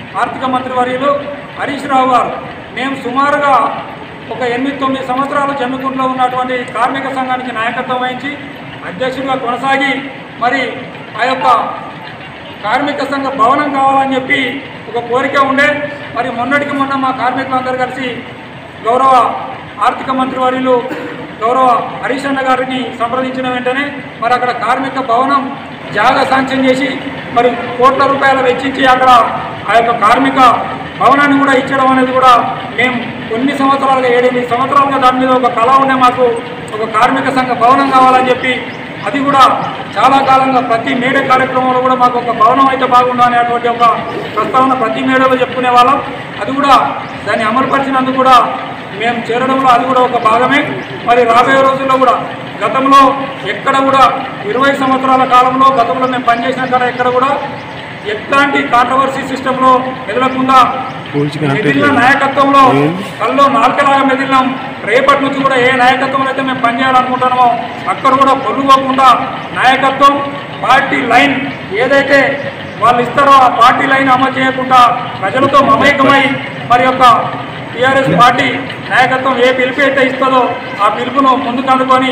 ఆర్థిక మంత్రి వర్యులు హరీష్ రావు గారు మేము సుమారుగా ఒక 8-9 సంవత్సరాలు జమ్మికుంటలో ఉన్నటువంటి కార్మిక సంఘానికి నాయకత్వం వహించి అధ్యక్షుడిగా కొనసాగి మరి ఆ యొక్క కార్మిక సంఘ భవనం కావాలని చెప్పి ఒక కోరిక ఉండే మరి మొన్నటికి మొన్న మా కార్మికులందరూ కలిసి గౌరవ ఆర్థిక మంత్రి వర్యులు గౌరవ హరీష్ అన్న గారిని సంప్రదించిన వెంటనే మరి అక్కడ కార్మిక భవనం జాగా శాంక్షన్ చేసి మరి కోట్ల రూపాయలు వెచ్చించి అక్కడ ఆ యొక్క కార్మిక భవనాన్ని కూడా ఇచ్చడం అనేది కూడా మేము కొన్ని సంవత్సరాలుగా 7-8 సంవత్సరాలుగా దాని మీద ఒక కళ ఉండే మాకు ఒక కార్మిక సంఘ భవనం కావాలని చెప్పి అది కూడా చాలా కాలంగా ప్రతి మేడే కార్యక్రమంలో కూడా మాకు ఒక భవనం అయితే బాగుండు అనేటువంటి ఒక ప్రస్తావన ప్రతి మేడలో చెప్పుకునే వాళ్ళం. అది కూడా దాన్ని అమలుపరిచినందుకు కూడా మేము చేరడంలో అది కూడా ఒక భాగమే. మరి రాబోయే రోజుల్లో కూడా గతంలో ఎక్కడ కూడా 20 సంవత్సరాల కాలంలో గతంలో మేము పనిచేసిన కాడ ఎక్కడ కూడా ఎట్లాంటి కాంట్రవర్సీ సిస్టంలో మెదలకుండా మెదిలిన నాయకత్వంలో కల్లో నాలుకలాగా మెదిలినాం. రేపటి నుంచి కూడా ఏ నాయకత్వంలో అయితే మేము పనిచేయాలనుకుంటున్నామో అక్కడ కూడా పొల్లుపోకుండా నాయకత్వం పార్టీ లైన్ ఏదైతే వాళ్ళు ఇస్తారో ఆ పార్టీ లైన్ అమలు చేయకుండా ప్రజలతో మమేకమై మరి యొక్క టీఆర్ఎస్ పార్టీ నాయకత్వం ఏ పిలుపు అయితే ఇస్తుందో ఆ పిలుపును ముందుకు అందుకొని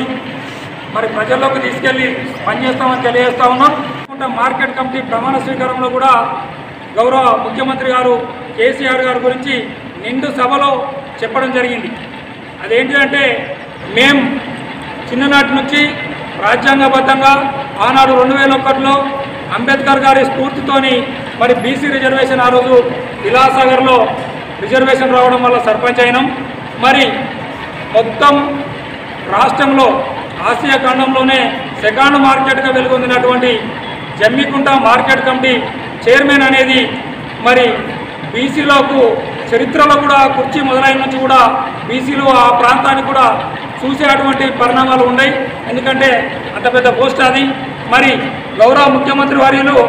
మరి ప్రజల్లోకి తీసుకెళ్లి పనిచేస్తామని తెలియజేస్తా ఉన్నాం. మార్కెట్ కమిటీ ప్రమాణ స్వీకారంలో కూడా గౌరవ ముఖ్యమంత్రి గారు కేసీఆర్ గారి గురించి నిండు సభలో చెప్పడం జరిగింది. అదేంటిదంటే మేము చిన్ననాటి నుంచి రాజ్యాంగబద్ధంగా ఆనాడు 2001లో అంబేద్కర్ గారి స్ఫూర్తితోని మరి బీసీ రిజర్వేషన్ ఆ రోజు విలాసాగర్లో రిజర్వేషన్ రావడం వల్ల సర్పంచ్ అయినాం. మరి మొత్తం రాష్ట్రంలో ఆసియా ఖండంలోనే సెకండ్ మార్కెట్గా వెలుగొందినటువంటి జమ్మికుంట మార్కెట్ కమిటీ చైర్మన్ అనేది మరి బీసీలకు చరిత్రలో కూడా కుర్చీ మొదలైన నుంచి కూడా బీసీలు ఆ ప్రాంతాన్ని కూడా చూసేటువంటి పరిణామాలు ఉన్నాయి. ఎందుకంటే అంత పెద్ద పోస్ట్ అది. మరి గౌరవ ముఖ్యమంత్రి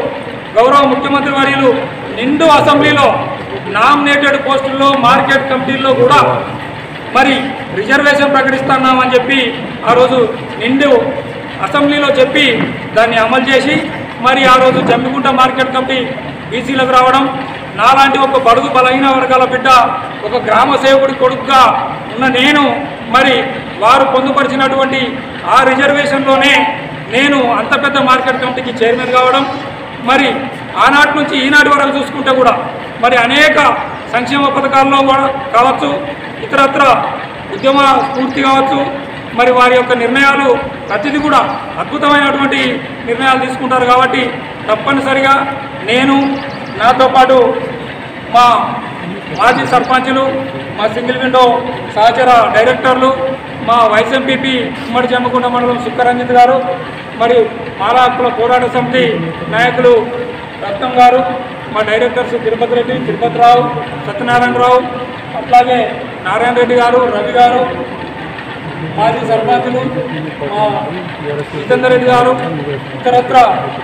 వర్యులు నిండు అసెంబ్లీలో నామినేటెడ్ పోస్టుల్లో మార్కెట్ కమిటీల్లో కూడా మరి రిజర్వేషన్ ప్రకటిస్తున్నామని చెప్పి ఆ రోజు నిండు అసెంబ్లీలో చెప్పి దాన్ని అమలు చేసి మరి ఆ రోజు జమ్మికుంట మార్కెట్ కమిటీ బీసీలకు రావడం, నాలాంటి ఒక బడుగు బలహీన వర్గాల బిడ్డ ఒక గ్రామ సేవకుడి కొడుకుగా ఉన్న నేను మరి వారు పొందుపరిచినటువంటి ఆ రిజర్వేషన్లోనే నేను అంత పెద్ద మార్కెట్ కమిటీకి చైర్మన్ కావడం, మరి ఆనాటి నుంచి ఈనాటి వరకు చూసుకుంటే కూడా మరి అనేక సంక్షేమ పథకాల్లో కూడా కావచ్చు, ఇతరత్ర ఉద్యమ స్ఫూర్తి కావచ్చు, మరి వారి యొక్క నిర్ణయాలు ప్రతిదీ కూడా అద్భుతమైనటువంటి నిర్ణయాలు తీసుకుంటారు. కాబట్టి తప్పనిసరిగా నేను నాతో పాటు మా మాజీ సర్పంచులు, మా సింగిల్ విండో సహచర డైరెక్టర్లు, మా వైస్ ఎంపీపీ ఉమ్మడి జమ్మికుంట మండలం సుక్కరంజిత్ గారు, మరియు మాలా హక్కుల పోరాట సమితి నాయకులు రత్నం గారు, మా డైరెక్టర్స్ తిరుపతి రెడ్డి, తిరుపతిరావు, సత్యనారాయణరావు, అట్లాగే నారాయణ రెడ్డి గారు, రవి గారు, మాజీ సర్పంచులు మా జితేందర్ రెడ్డి గారు, ఇతరత్ర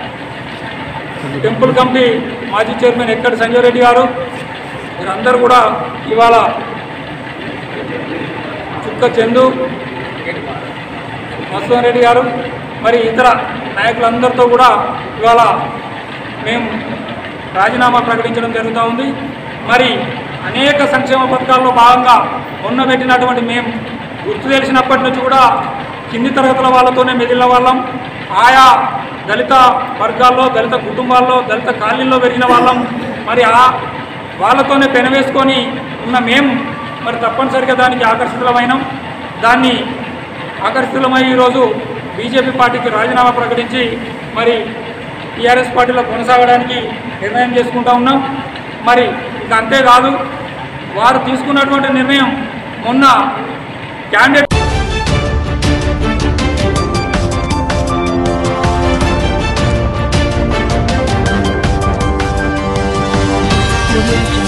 టెంపుల్ కమిటీ మాజీ చైర్మన్ ఎక్కడి సంజయ్ రెడ్డి గారు, వీరందరూ కూడా ఇవాళ చుక్క చందు, మధుసూదన్ రెడ్డి గారు, మరి ఇతర నాయకులందరితో కూడా ఇవాళ మేము రాజీనామా ప్రకటించడం జరుగుతూ ఉంది. మరి అనేక సంక్షేమ పథకాల్లో భాగంగా పెట్టినటువంటి మేము గుర్తు తెలిసినప్పటి నుంచి కూడా కింది తరగతుల వాళ్ళతోనే మెదిలిన వాళ్ళం. ఆయా దళిత వర్గాల్లో, దళిత కుటుంబాల్లో, దళిత కాలనీల్లో పెరిగిన వాళ్ళం. మరి వాళ్ళతోనే పెనవేసుకొని ఉన్న మేము మరి తప్పనిసరిగా దానికి ఆకర్షితులమైనాం. దాన్ని ఆకర్షితులమై ఈరోజు బీజేపీ పార్టీకి రాజీనామా ప్రకటించి మరి టీఆర్ఎస్ పార్టీలో కొనసాగడానికి నిర్ణయం చేసుకుంటా ఉన్నాం. మరి ఇక అంతేకాదు, వారు తీసుకున్నటువంటి నిర్ణయం మొన్న క్యాండిడేట్